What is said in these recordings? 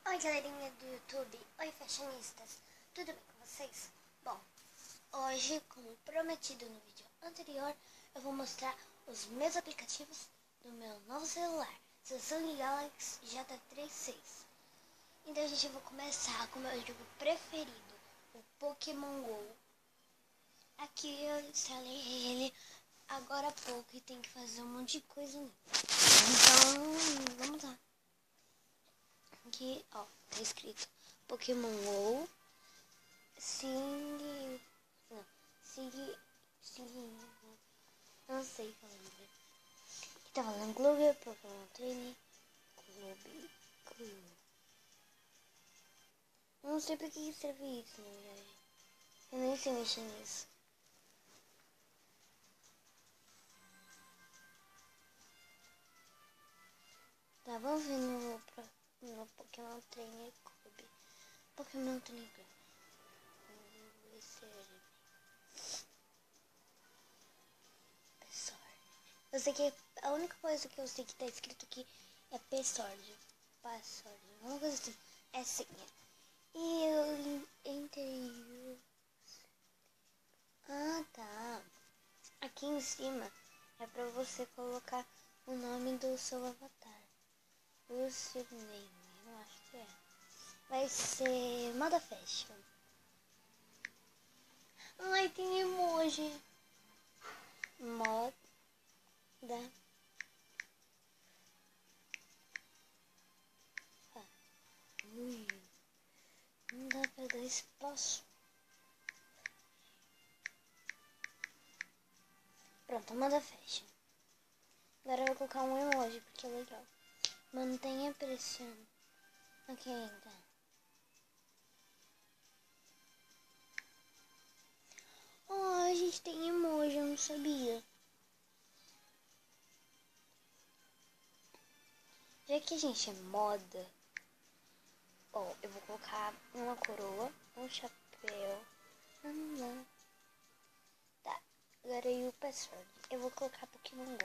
Oi, galerinha do YouTube. Oi, fashionistas. Tudo bem com vocês? Bom, hoje, como prometido no vídeo anterior, eu vou mostrar os meus aplicativos do meu novo celular, Samsung Galaxy J36. Então, gente, eu vou começar com o meu jogo preferido, o Pokémon GO. Aqui eu instalei ele agora há pouco e tem que fazer um monte de coisa nele. Então, vamos lá. Aqui, ó, tá escrito Pokémon GO, Sing, não, não sei falando. Aqui tá falando Clube, Pokémon Training, Clube. Não sei pra que serve isso, na verdade. Eu nem sei mexer nisso. Tá, vamos ver no Pokémon Trainer Clube. Pokémon Trainer Clube. Eu sei que a única coisa que eu sei que tá escrito aqui é Password. Uma coisa assim. É senha. E eu entrei. Ah, tá. Aqui em cima é pra você colocar o nome do seu avatar. Username, eu acho que é. Vai ser Moda Fashion. Ai, tem emoji. Moda. Ui, não dá pra dar espaço. Pronto, Moda Fashion. Agora eu vou colocar um emoji porque é legal. Mantenha pressionando. Ok, então. Oh, a gente tem emoji, eu não sabia. Já que a gente é moda, ó, eu vou colocar uma coroa, um chapéu. Tá, agora aí o password. Eu vou colocar Pokémon GO.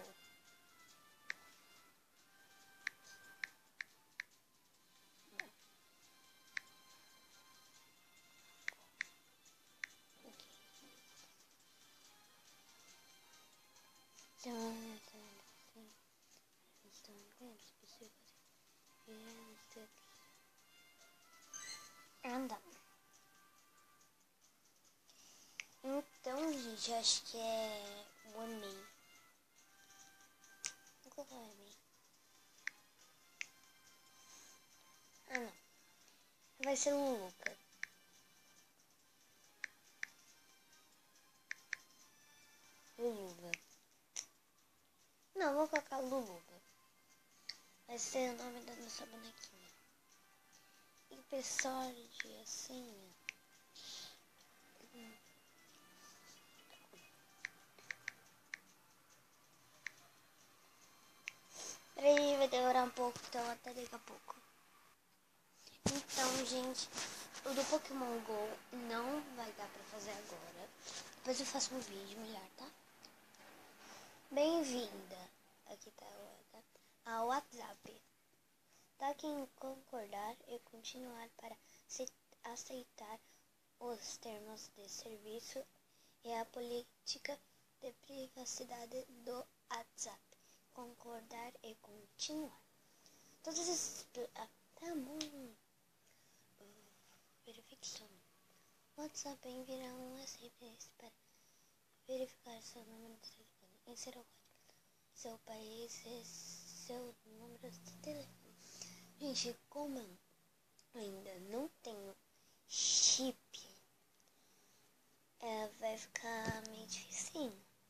Anda. Então, gente, eu acho que é o Amei. Vou colocar o Amei. Ah, não. Vai ser o Luca. Luluva. Não, vou colocar Luluva. Vai ser o nome da nossa bonequinha. E pessoal de assim. Peraí, vai demorar um pouco, então até daqui a pouco. Então, gente, o do Pokémon GO não vai dar pra fazer agora. Depois eu faço um vídeo melhor, tá? Bem-vinda. Aqui tá ao WhatsApp. Tá aqui em concordar e continuar para aceitar os termos de serviço e a política de privacidade do WhatsApp. Concordar e continuar. Todos esses... tá bom. Verificação. WhatsApp enviará um SMS para verificar seu número de telefone. Insira o código, seu país e seu número de telefone. Gente, como eu ainda não tenho chip, vai ficar meio difícil.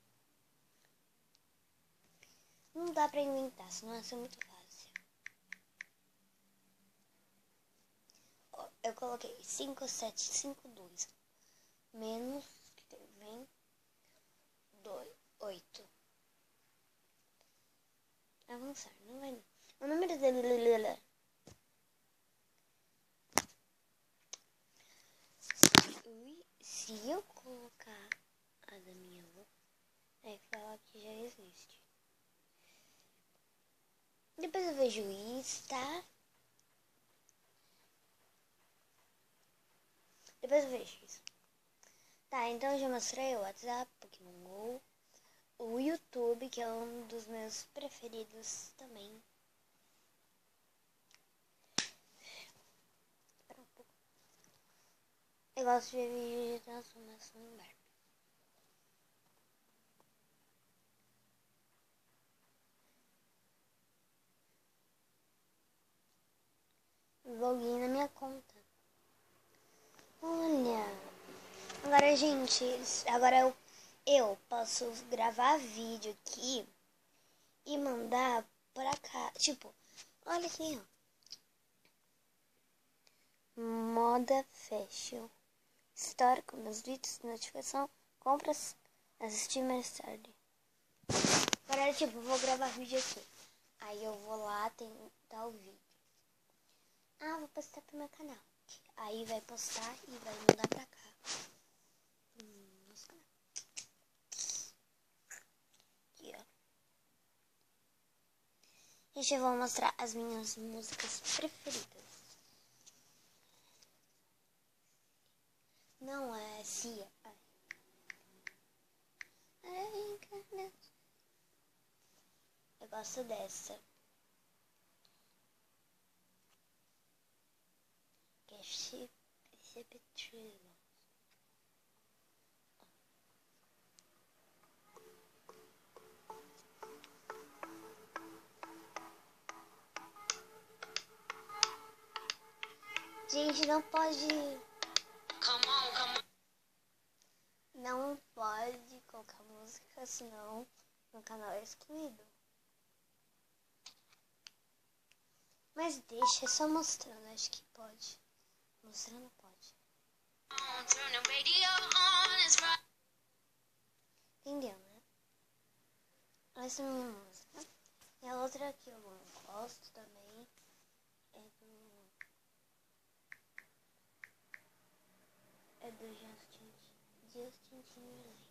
Não dá pra inventar, senão vai ser muito fácil. Ó, eu coloquei 5752 menos, que vem 8. Avançar, não vai não. O número dele... Se eu colocar a da minha avó, é falar que já existe. Depois eu vejo isso, tá? Depois eu vejo isso. Tá, então eu já mostrei o WhatsApp, Pokémon GO, o YouTube, que é um dos meus preferidos também. Espera um pouco. Eu gosto de ver vídeos de transformação em Barbie. Login na minha conta. Olha. Agora, gente, agora eu posso gravar vídeo aqui e mandar pra cá. Tipo, olha aqui, ó. Moda Fashion. Histórico, meus vídeos, notificação, compras, assistir mais tarde. Agora, tipo, vou gravar vídeo aqui. Aí eu vou lá tentar o vídeo. Ah, vou postar pro meu canal. Aí vai postar e vai mandar pra cá. Nosso canal. Aqui, ó. Gente, eu vou mostrar as minhas músicas preferidas. Não é Cia. Eu gosto dessa. Que é Chipetrillo. Gente, não pode... Não pode colocar música, senão meu canal é excluído. Mas deixa, só mostrando, acho que pode. Mostrando pode. Entendeu, né? Essa é a minha música. E a outra que eu gosto também é do Justin Timberlake.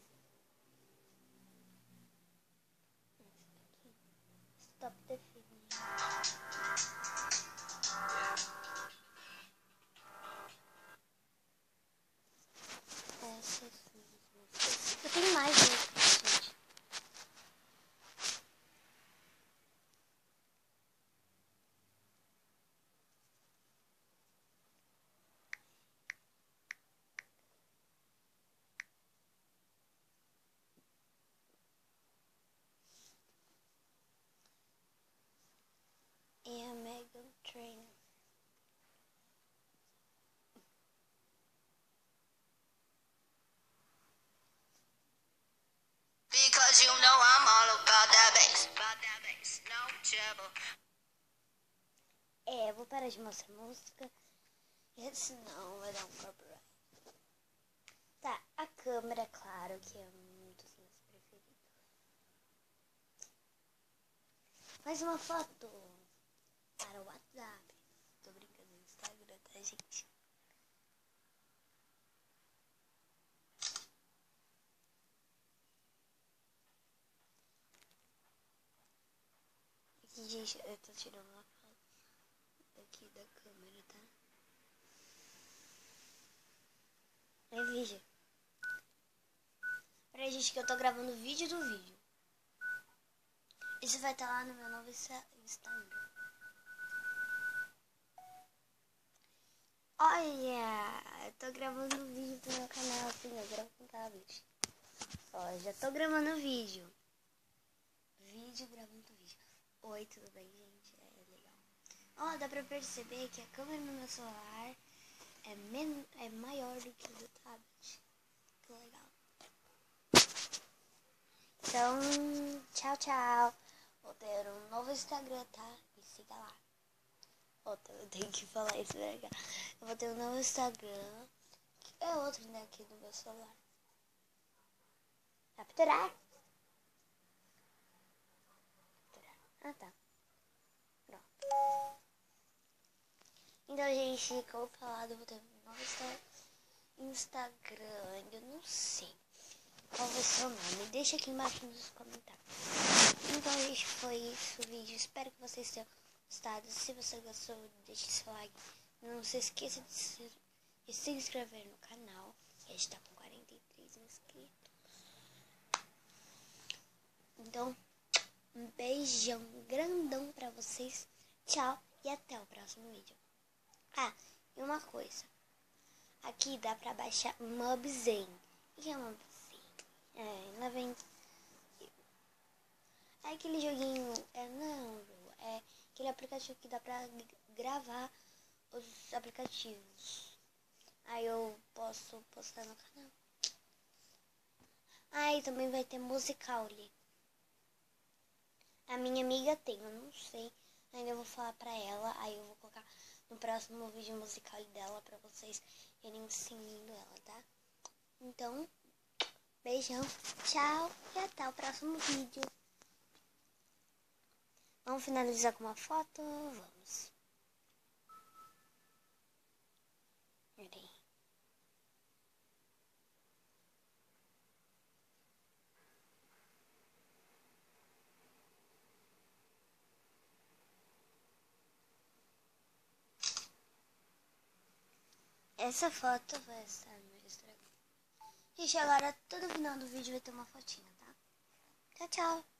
Essa daqui. Stop the Feeling. Essas músicas. Eu tenho mais músicas, gente. E a Megan Trainor. Because you know I'm all about that bass, no trouble. Eu vou parar de mostrar música, senão vai dar um copyright. Tá, a câmera, claro, que é um dos meus preferidos. Mais uma foto para o WhatsApp. Tô brincando no Instagram, tá, gente? Aqui, gente, eu tô tirando uma foto aqui da câmera, tá? É vídeo. Peraí, gente, que eu tô gravando vídeo do vídeo. Isso vai estar lá no meu novo Instagram. Olha, eu tô gravando vídeo pro meu canal, assim, eu gravo com tablet. Ó, já tô gravando vídeo. Gravando vídeo. Oi, tudo bem, gente? É legal. Ó, dá pra perceber que a câmera no meu celular é maior do que o do tablet. Que legal. Então, tchau, tchau. Vou ter um novo Instagram, tá? Me siga lá. Eu tenho que falar isso, né? Eu vou ter um novo Instagram. É outro, né? Aqui no meu celular. Capturar. Ah, tá. Pronto. Então, gente, como falado, eu vou ter um novo Instagram. Eu não sei qual vai ser o nome. Deixa aqui embaixo nos comentários. Então, gente, foi isso o vídeo. Espero que vocês tenham gostado. Se você gostou, deixe seu like. Não se esqueça de e se inscrever no canal. A gente tá com 43 inscritos. Então, um beijão grandão pra vocês. Tchau e até o próximo vídeo. Ah, e uma coisa. Aqui dá pra baixar Mobzen. O que é Mobzen? Lá vem... É aquele joguinho... É aquele aplicativo que dá pra gravar os aplicativos. Aí eu posso postar no canal. Aí também vai ter Musical.ly. A minha amiga tem, eu não sei. Ainda eu vou falar pra ela. Aí eu vou colocar no próximo vídeo musical dela pra vocês irem seguindo ela, tá? Então, beijão, tchau e até o próximo vídeo. Vamos finalizar com uma foto? Vamos. Peraí. Essa foto vai estar no Instagram. Gente, agora todo final do vídeo vai ter uma fotinha, tá? Tchau, tchau.